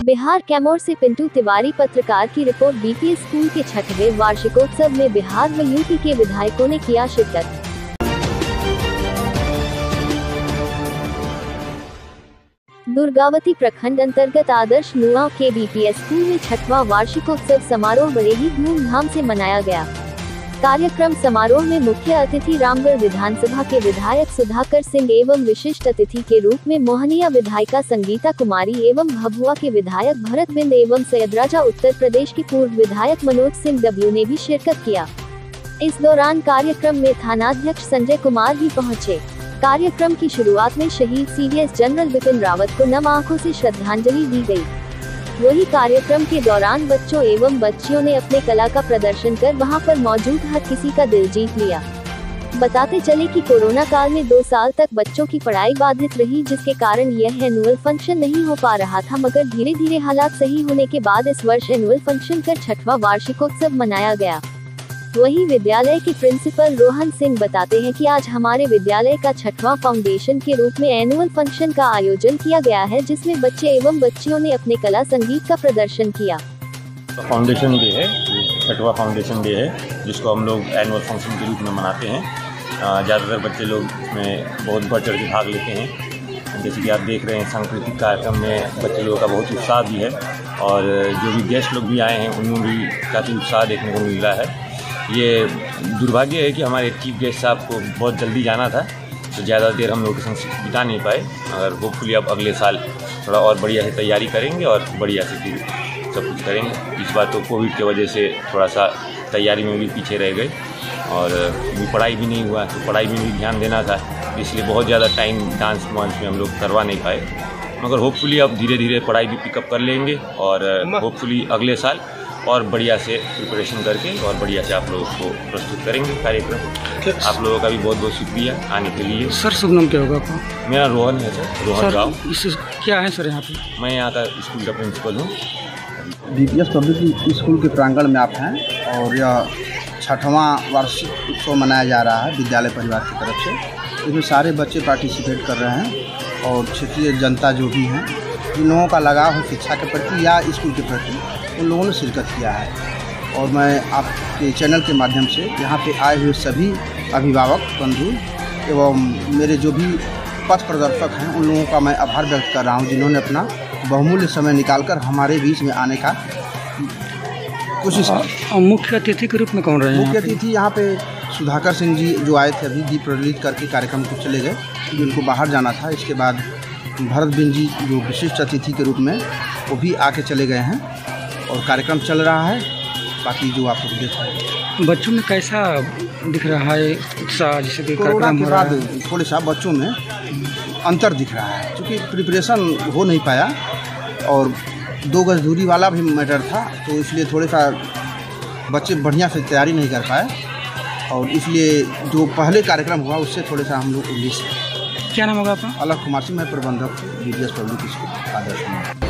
बिहार कैमूर से पिंटू तिवारी पत्रकार की रिपोर्ट। बीपीएस स्कूल के 6वें वार्षिकोत्सव में बिहार व यूपी के विधायकों ने किया शिरकत। दुर्गावती प्रखंड अंतर्गत आदर्श नुआव के बीपीएस स्कूल में 6वां वार्षिकोत्सव समारोह बड़े ही धूमधाम से मनाया गया। कार्यक्रम समारोह में मुख्य अतिथि रामगढ़ विधानसभा के विधायक सुधाकर सिंह एवं विशिष्ट अतिथि के रूप में मोहनिया विधायिका संगीता कुमारी एवं भभुआ के विधायक भरत बिंद एवं सैयदराजा उत्तर प्रदेश के पूर्व विधायक मनोज सिंह डब्ल्यू ने भी शिरकत किया। इस दौरान कार्यक्रम में थानाध्यक्ष संजय कुमार भी पहुंचे। कार्यक्रम की शुरुआत में शहीद सीडीएस जनरल बिपिन रावत को नम आंखों से श्रद्धांजलि दी गई। वही कार्यक्रम के दौरान बच्चों एवं बच्चियों ने अपने कला का प्रदर्शन कर वहां पर मौजूद हर किसी का दिल जीत लिया। बताते चले कि कोरोना काल में 2 साल तक बच्चों की पढ़ाई बाधित रही, जिसके कारण यह एनुअल फंक्शन नहीं हो पा रहा था, मगर धीरे धीरे हालात सही होने के बाद इस वर्ष एनुअल फंक्शन कर 6वां वार्षिकोत्सव मनाया गया। वही विद्यालय के प्रिंसिपल रोहन सिंह बताते हैं कि आज हमारे विद्यालय का 6वां फाउंडेशन के रूप में एनुअल फंक्शन का आयोजन किया गया है, जिसमें बच्चे एवं बच्चियों ने अपने कला संगीत का प्रदर्शन किया। फाउंडेशन डे है, 6वां फाउंडेशन डे है, जिसको हम लोग एनुअल फंक्शन के रूप में मनाते हैं। ज़्यादातर बच्चे लोग इसमें बहुत बढ़ चढ़ के भाग लेते हैं। जैसे कि आप देख रहे हैं, सांस्कृतिक कार्यक्रम में बच्चे लोगों का बहुत उत्साह भी है और जो भी गेस्ट लोग भी आए हैं उनमें भी काफ़ी उत्साह देखने को मिल रहा है। ये दुर्भाग्य है कि हमारे चीफ गेस्ट साहब को बहुत जल्दी जाना था, तो ज़्यादा देर हम लोग के संग बिता नहीं पाए, मगर होपफुली अब अगले साल थोड़ा और बढ़िया से तैयारी करेंगे और बढ़िया से फिर सब कुछ करेंगे। इस बार तो कोविड की वजह से थोड़ा सा तैयारी में भी पीछे रह गए और पढ़ाई भी नहीं हुआ, तो पढ़ाई में भी ध्यान देना था, इसलिए बहुत ज़्यादा टाइम डांस मंच में हम लोग करवा नहीं पाए। मगर होपफुली अब धीरे धीरे पढ़ाई भी पिकअप कर लेंगे और होपफुली अगले साल और बढ़िया से प्रिपरेशन करके और बढ़िया से आप लोगों को प्रस्तुत करेंगे कार्यक्रम। आप लोगों का भी बहुत बहुत शुक्रिया आने के लिए। सर शुभ नाम क्या होगा आपका? मेरा रोहन है सर, रोहन राव। क्या है सर यहाँ पे? मैं यहाँ का स्कूल का प्रिंसिपल हूँ। बीपीएस पब्लिक स्कूल के प्रांगण में आप हैं और यह 6वां वार्षिक उत्सव मनाया जा रहा है विद्यालय परिवार की तरफ से। इसमें सारे बच्चे पार्टिसिपेट कर रहे हैं और क्षेत्रीय जनता जो भी हैं, जिन लोगों का लगाव है शिक्षा के प्रति या स्कूल के प्रति, उन लोगों ने शिरकत किया है। और मैं आपके चैनल के माध्यम से यहाँ पे आए हुए सभी अभिभावक बंधु एवं मेरे जो भी पथ प्रदर्शक हैं, उन लोगों का मैं आभार व्यक्त कर रहा हूँ, जिन्होंने अपना बहुमूल्य समय निकालकर हमारे बीच में आने का कोशिश की। मुख्य अतिथि के रूप में कौन रहे हैं? मुख्य अतिथि यहाँ पे सुधाकर सिंह जी जो आए थे, अभी दीप प्रज्वलित करके कार्यक्रम को चले गए, जिनको बाहर जाना था। इसके बाद भरत बिंद जी जो विशिष्ट अतिथि के रूप में वो भी आके चले गए हैं और कार्यक्रम चल रहा है। बाकी जो आप लोग देख रहे हैं, बच्चों में कैसा दिख रहा है उत्साह? जैसे कि कार्यक्रम के बाद थोड़े सा बच्चों में अंतर दिख रहा है, क्योंकि प्रिपरेशन हो नहीं पाया और 2 गज दूरी वाला भी मैटर था, तो इसलिए थोड़े सा बच्चे बढ़िया से तैयारी नहीं कर पाए और इसलिए जो पहले कार्यक्रम हुआ उससे थोड़े सा हम लोग उन्नीस। क्या नाम होगा आपका? अलग कुमार सिंह, मैं प्रबंधक बीपीएस पब्लिक स्कूल आदर्श।